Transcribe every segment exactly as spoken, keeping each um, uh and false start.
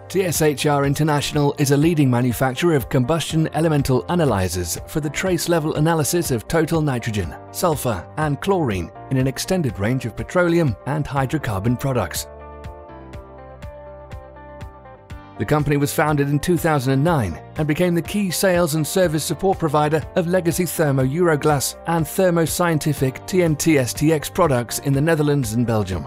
T S H R International is a leading manufacturer of combustion elemental analyzers for the trace level analysis of total nitrogen, sulfur and chlorine in an extended range of petroleum and hydrocarbon products. The company was founded in two thousand nine and became the key sales and service support provider of legacy Thermo Euroglass and Thermo Scientific T N T S T X products in the Netherlands and Belgium.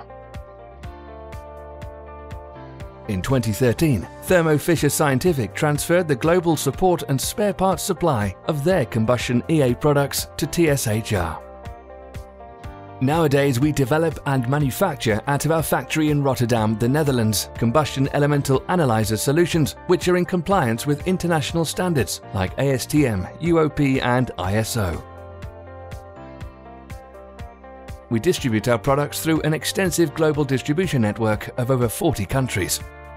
In twenty thirteen, Thermo Fisher Scientific transferred the global support and spare parts supply of their combustion E A products to T S H R. Nowadays, we develop and manufacture out of our factory in Rotterdam, the Netherlands, combustion elemental analyzer solutions which are in compliance with international standards like A S T M, U O P and I S O. We distribute our products through an extensive global distribution network of over forty countries.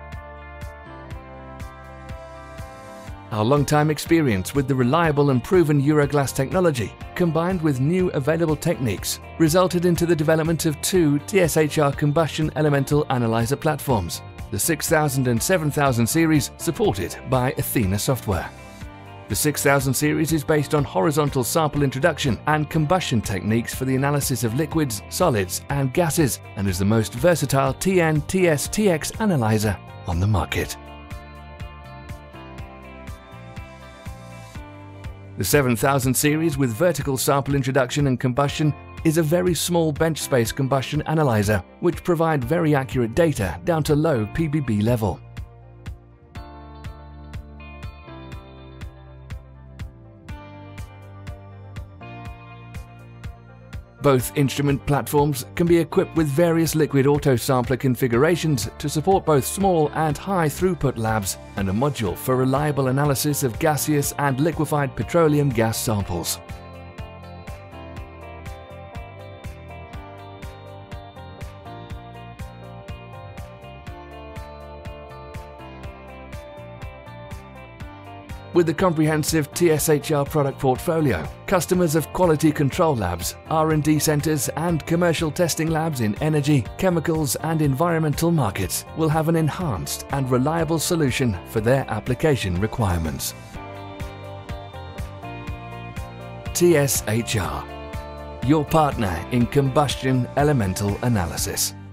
Our long-time experience with the reliable and proven Euroglass technology, combined with new available techniques, resulted into the development of two T S H R combustion elemental analyzer platforms, the six thousand and seven thousand series supported by Athena software. The six thousand series is based on horizontal sample introduction and combustion techniques for the analysis of liquids, solids and gases, and is the most versatile T N T S T X analyzer on the market. The seven thousand series with vertical sample introduction and combustion is a very small bench space combustion analyzer which provide very accurate data down to low P B B level. Both instrument platforms can be equipped with various liquid auto-sampler configurations to support both small and high throughput labs and a module for reliable analysis of gaseous and liquefied petroleum gas samples. With the comprehensive T S H R product portfolio, customers of quality control labs, R and D centers and commercial testing labs in energy, chemicals and environmental markets will have an enhanced and reliable solution for their application requirements. T S H R, your partner in combustion elemental analysis.